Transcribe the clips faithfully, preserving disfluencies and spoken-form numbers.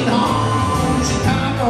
Sweet home Chicago.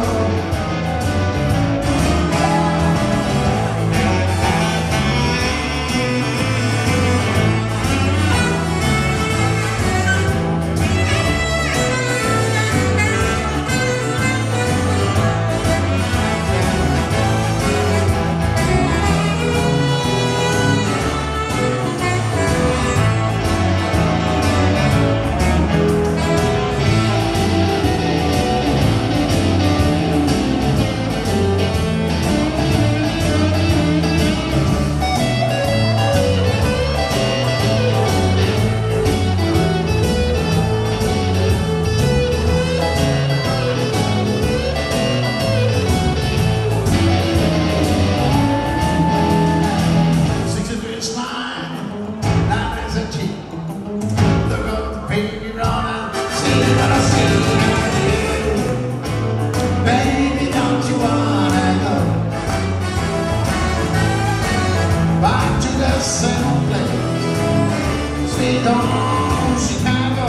Sweet home Chicago.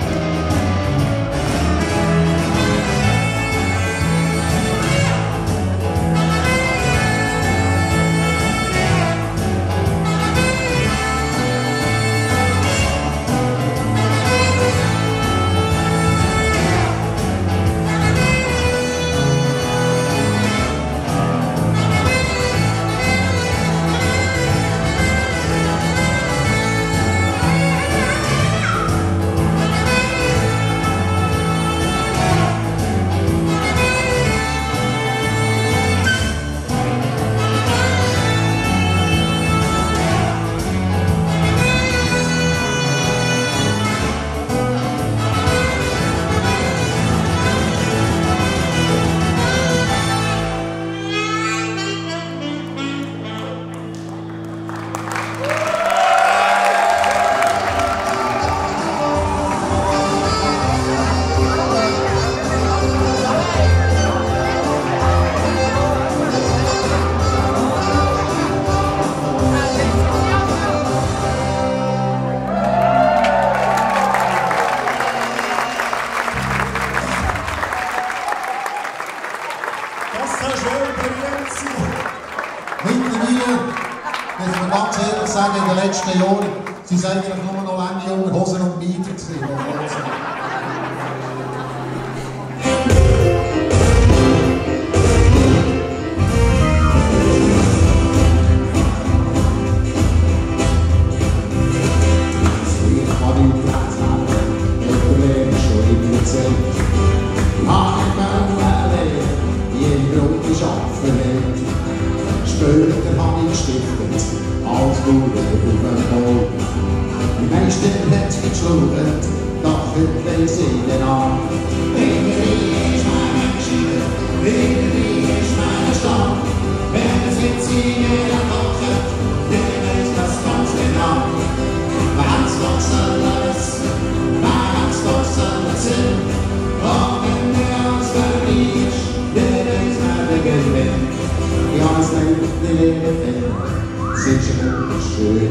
Mittlerweile, muss man ganz ehrlich sagen, in den letzten Jahren sind es eigentlich nur noch lange Unterhosen und Beine gewesen. Später hab ich gestiftet, als Bauer auf dem Bau. Die meisten hat's geschlagen, doch heute weiss ich den an. Irgendwie ist meine Geschichte, irgendwie ist meine Stadt. Wenn es mit Ziegen kocht, dann weiss das ganz genau. Wenn's doch sollen wissen, wenn's doch sollen sind. Und wenn der uns verliert, dann weiss man den Gewinn. Ja, es lebt nicht in der Welt, es ist eine schöne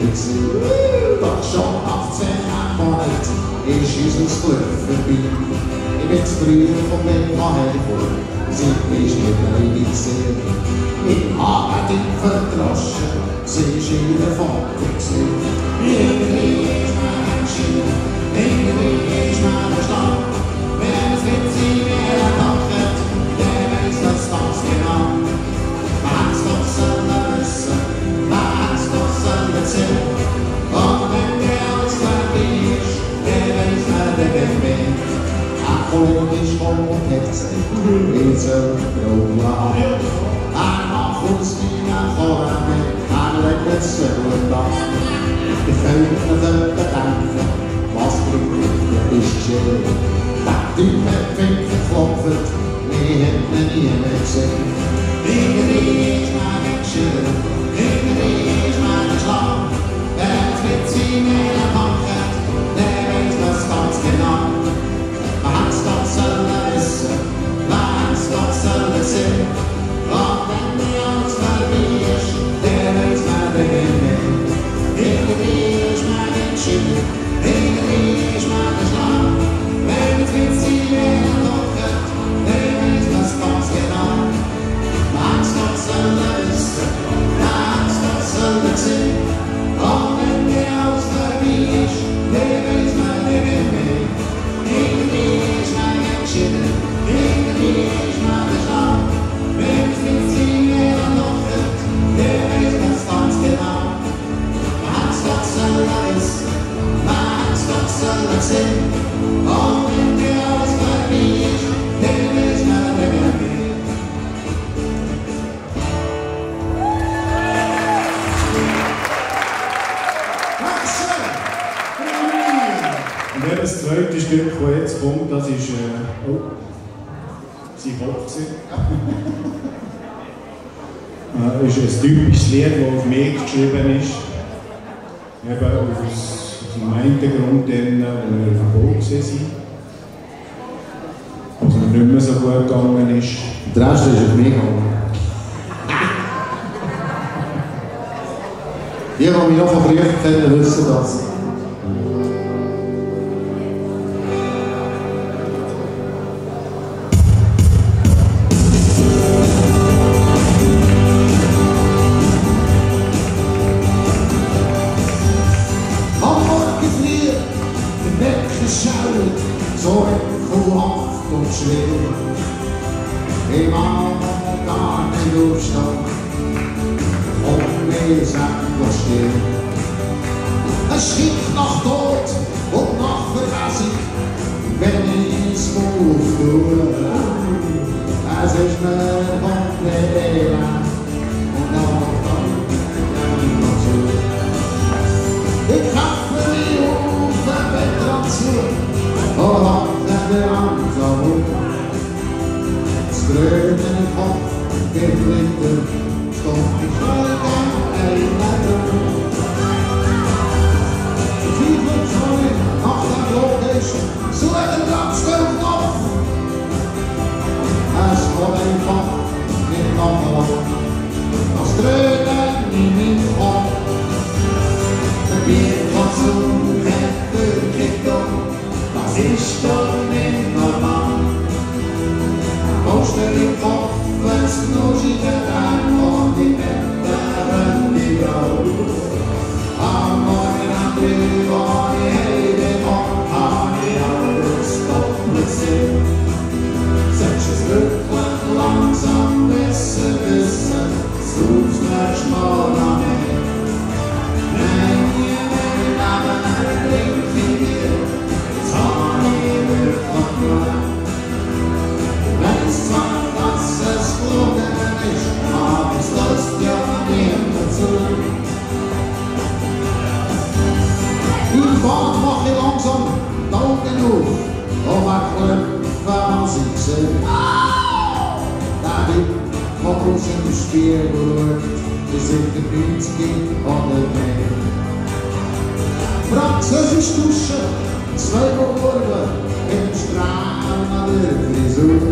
Zeit. Doch schon achtzehn Monate ist unser Glück vorbei. Ich bin zu früh von dem hervor, sie ist nicht alleine gesehen. Ich habe dich verdroschen, sie ist ihre Vater gesehen. Irgendwie ist meine Geschichte, irgendwie ist meine Stadt. Wenn es mit sie mehr kocht, der weiß das ganz genau. Wenn's doch sollen wissen, wenn's doch sollen sehen. Und wenn der uns vorbei ist, der weiß man den Gewinn. Ein Kollege ist vom Herzen, ich soll Frauen haben. Er macht uns meinen Korn, er legt es selber an. Ich könnte mir bedenken, was glücklich ist geschehen. Der Typ hat Finger geklopft, wir hätten ihn nie mehr gesehen. Irgendwie ist meine Geschichte, irgendwie ist meine Schlag. Wenn es mit sie mehr macht, der weiß das ganz genau. Wenn's doch sollen wissen, wenn's doch sollen sehen. Und wenn die uns vorbei ist, der weiß man den Gewinn. Irgendwie ist meine Geschichte, irgendwie ist meine Schlag. Wenn es mit sie mehr macht, jetzt kommt, das ist äh, oh, sein Kopf. äh, ist ein typisches Lied, das auf mich geschrieben ist. Eben aus dem einen Grund, den, wo wir verboten waren. Was mir nicht mehr so gut gegangen ist. Der Rest ist auf mich gegangen. Die, die mich noch von früher kennen, wissen das. Am Morgen früh, der Wecker schaut, so ekelhaft und schwer. Ich mag gar nicht aufstehen. Und wir sind noch still. Es schickt nach Tod und nach Verwesung, wenn ich es auftue. Es ist mir komplett elend und nach dann noch zu. Ich kämpfe mich auf den Bettrand zu und hab den langsam um. Das Gröten im Kopf geht blinder. Stop ich vollkommen einladen. Die Tiefen Sonne nach der Logisch, so einen Platz auf Kopf. Es kommt einfach nicht nach das Dröhnen in meinem Kopf. Der Bierkonsum hat durchgekommen, das ist doch nicht normal. Poster im Kopf, wenn's knuschig rein und die Betteren die Grau. Am Morgen am Früh war die Heide und hab ich alles doppelt sehen. Solches wirklich langsam besser wissen, suchst mir's mal an mir. Nein, ihr Leben ein Link in dir, das hab ich wirklich gemacht. Wenn's zwar dass es gelogen ist, aber es lässt ja niemand zu. Im Bad mach ich langsam die Augen auf und wackeln, was ich sehe. Der Typ, der aus dem Spiegel schaut, ist in der neunzig oder mehr. Französisch duschen, zwei Uhren, im Strahl an der Frisur.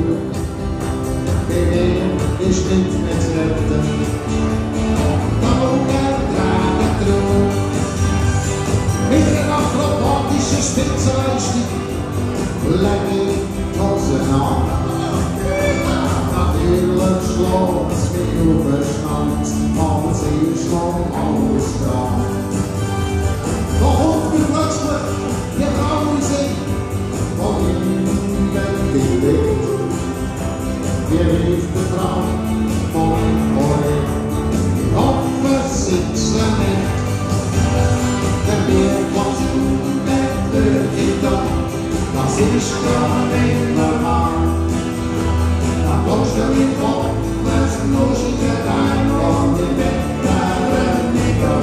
Ich ist nicht mehr zu retten. Da Augen tragen Trug. Mit einer akrobatischen Spitzenleistung leg ich die Hosen an. Natürlich schlägt es mich auf den Stand, aber sie ist noch alles dran. Da kommt mir plötzlich die graue See, die in den Wind liegt. Wir rief die Frau von euch, ich hoffe, sitzen nicht. Der Bierkonsum wird durchgegangen, das ist gar nicht normal. Da bloß du im Kopf, wenn's knuschig rein und die Betteren nicht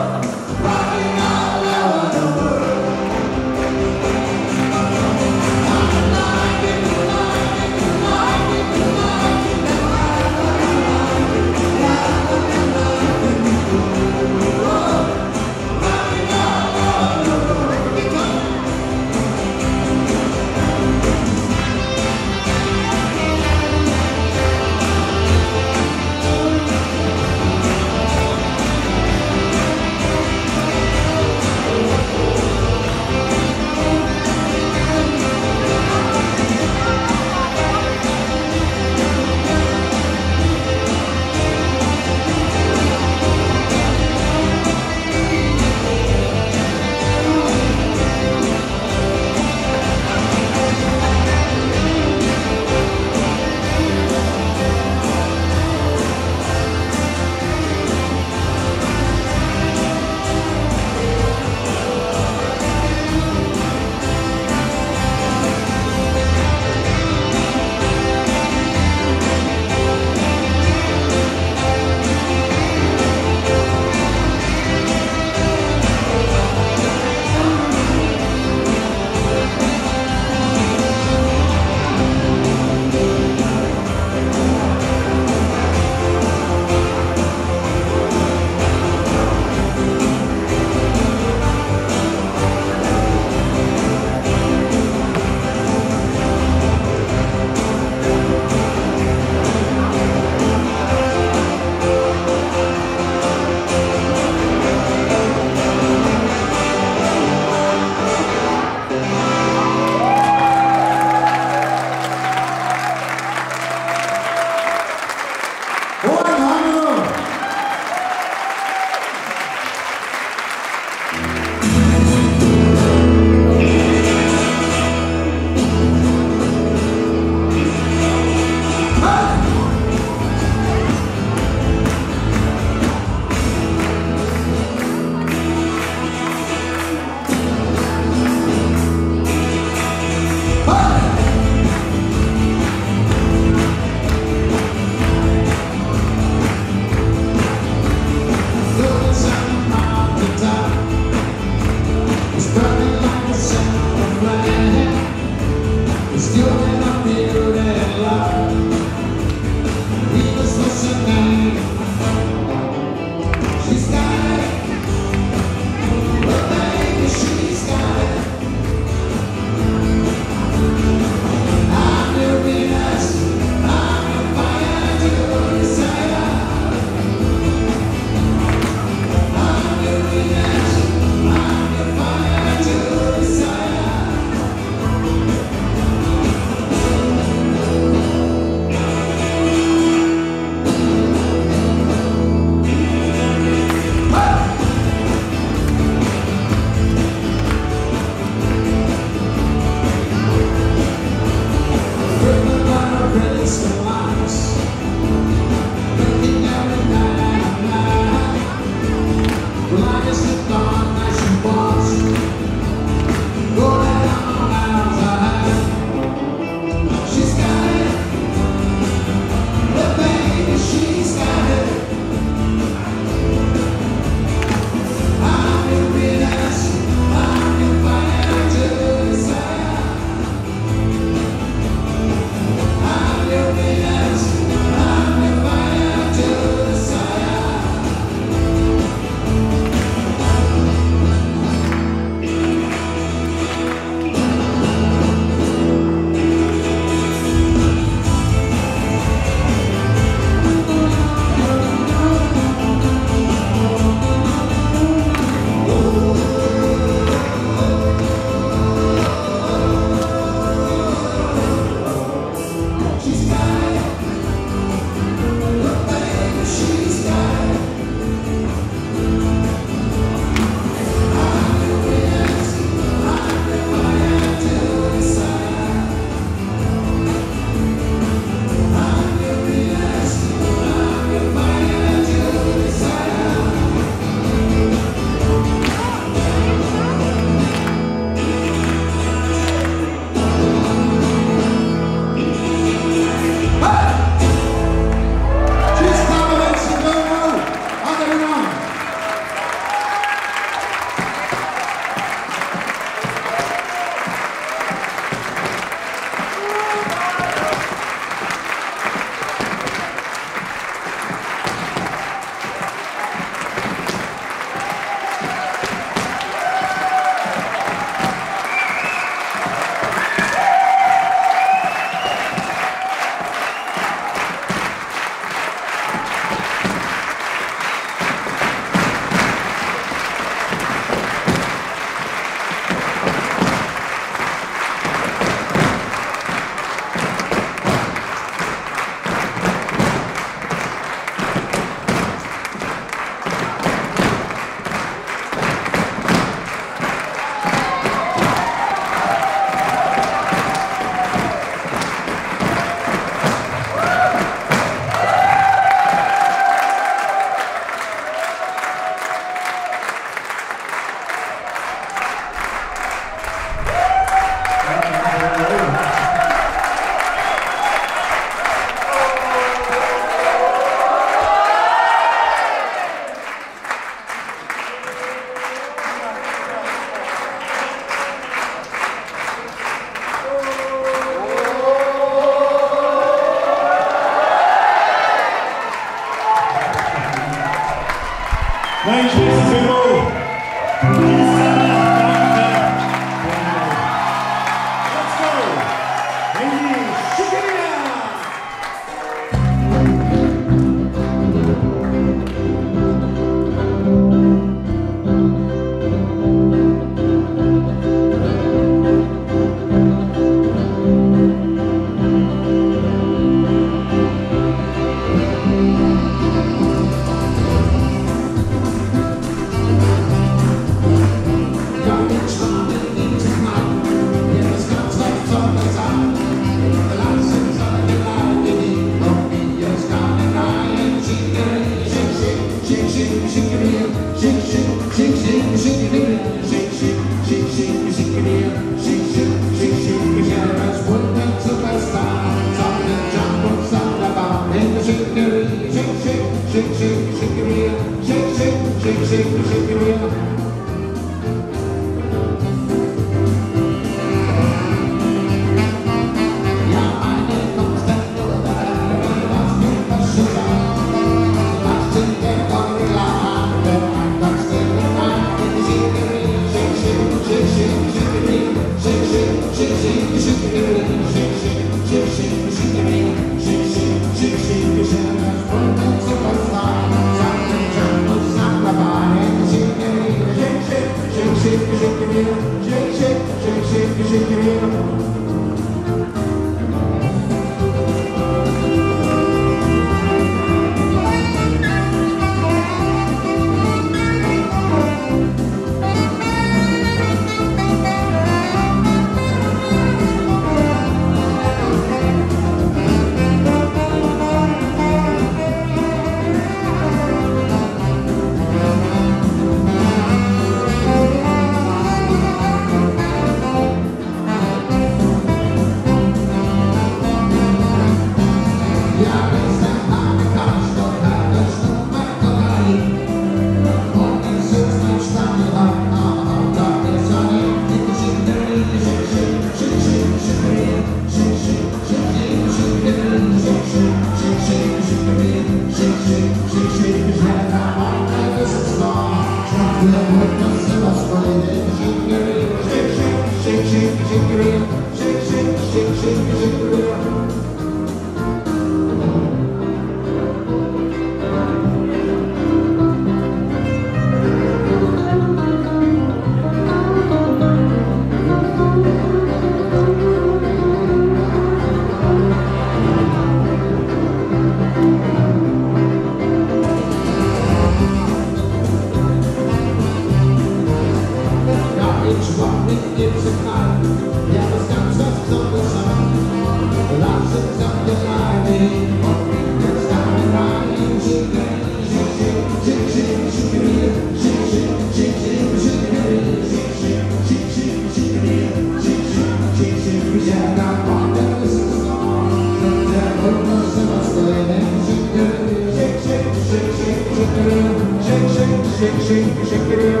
mit dir zu knallen. Ja, was ganz was Besonderes sein. Lass uns auf der Leine und jetzt kann ich rein. Schick, schick, schick, schick, schick mir, schick, schick, schick, schick, schick mir, schick, schick, schick, schick, schick mir, schick, schick, schick, schick mir. Ja, da kommt der Wissens noch. Der Wunderste, was du in schick mir, schick, schick, schick, schick, schick mir, schick, schick, schick, schick, schick mir.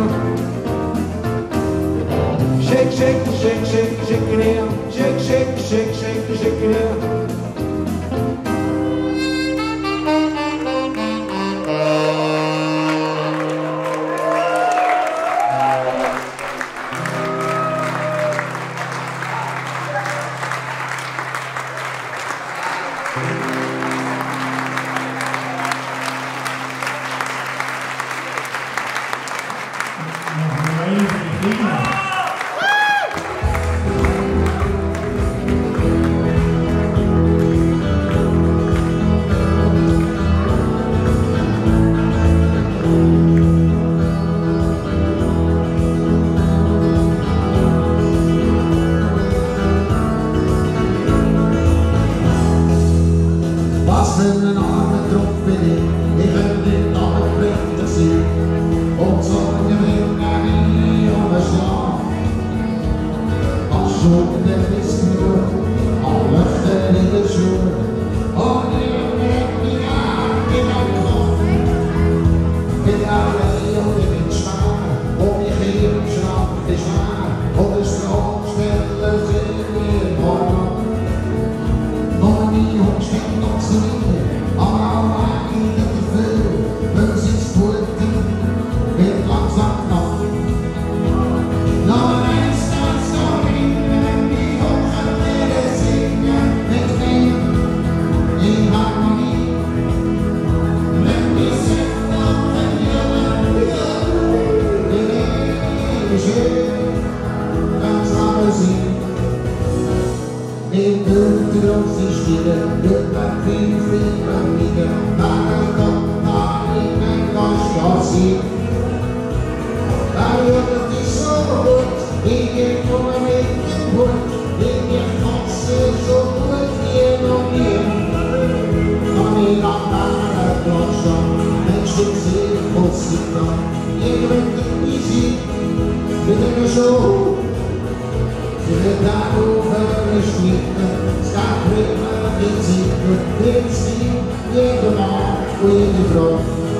Shake, shake, shake, shake, shake it out. Shake, shake, shake, shake, shake it out. Was für ein armer Tropf bin ich, ich könnte nicht aber Blätter sein. Und Sorgen will gar nie umschlagen. Als Schulden ist nur, an Löcher in der Schuhe. Und ich bin mich an, in meinem Kopf. Bin allein und ich bin schwer, und ich hier im Schrank ist schwer. Und der Stromsteller sind mir morgen. Noch nie und steht noch zu mir, aber auch eigentlich dafür, wenn sie es tun, wird langsam knapp. Noch eins kannst du bringen, die Hochzeit werde singen, mit mir in Harmonie. Wenn die sind auf den Jungen, die Leben schön, ganz aber sie. In Winter und sie stiegen, wird man viel, viel wieder. Dann kommt man in ein Gasthaus hin. Da wird es so gut, wie ich komme mit dem Hund, wie ich kotze so gut wie noch nie. Noch nie nach meiner Deutschland, Menschen sehen, wo sie kommen. Ich möchte die Sieg, mit einer Show. Für darüber geschnitten, es gab immer die Ziege, den sie, jede Mann und jede Frau.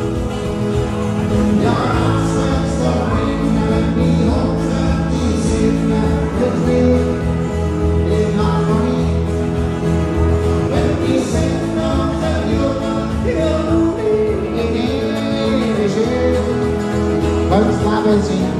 Ja, das wird's doch bringen, die Hochzeit, die singen, mit mir in Harmonie. Wenn die sind auf der Jungen, in ihre Schön, ganz lange sind.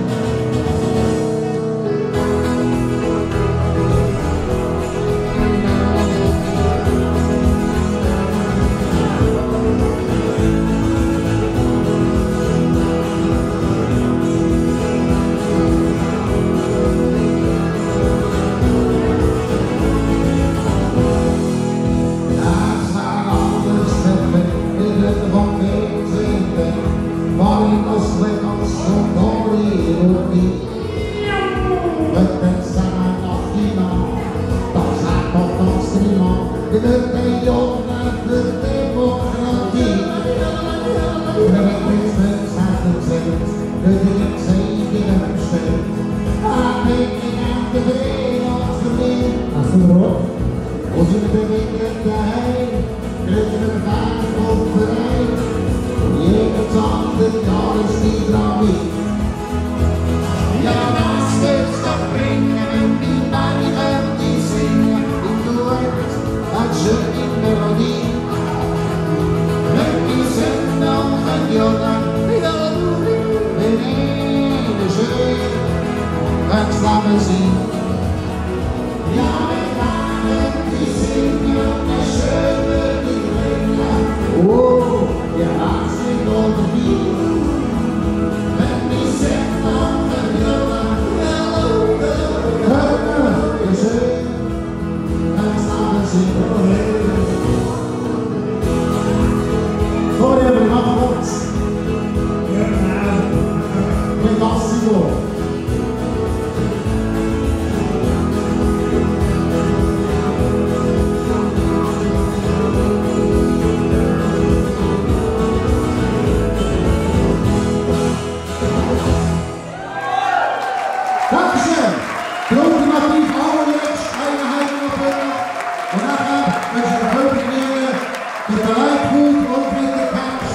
Der ultimativ allerletzte Einheit noch bringen. Und nachher wünsche ich den Königslinien mit der Leitwut und mit der Kampf.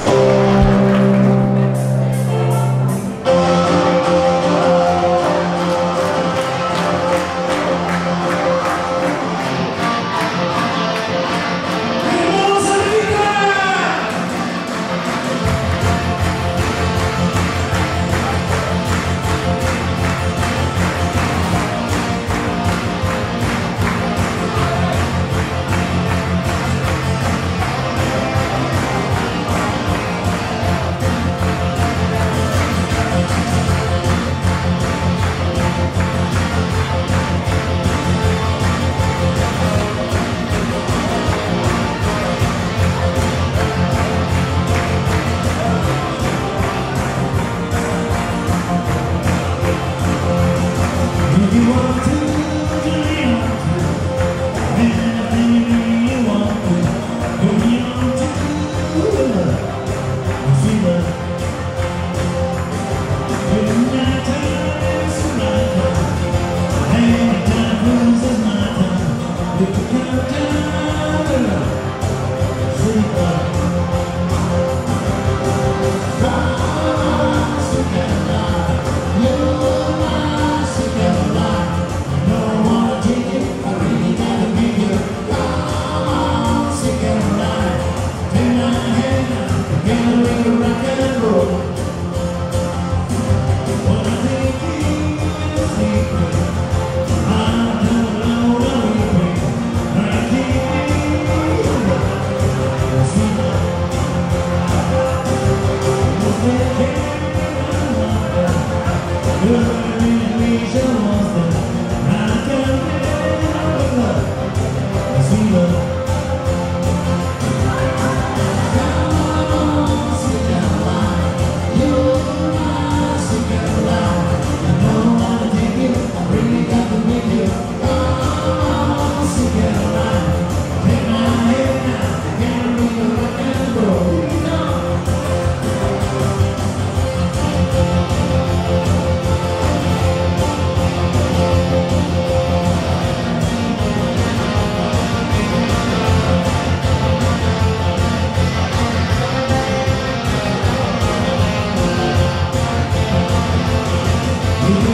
We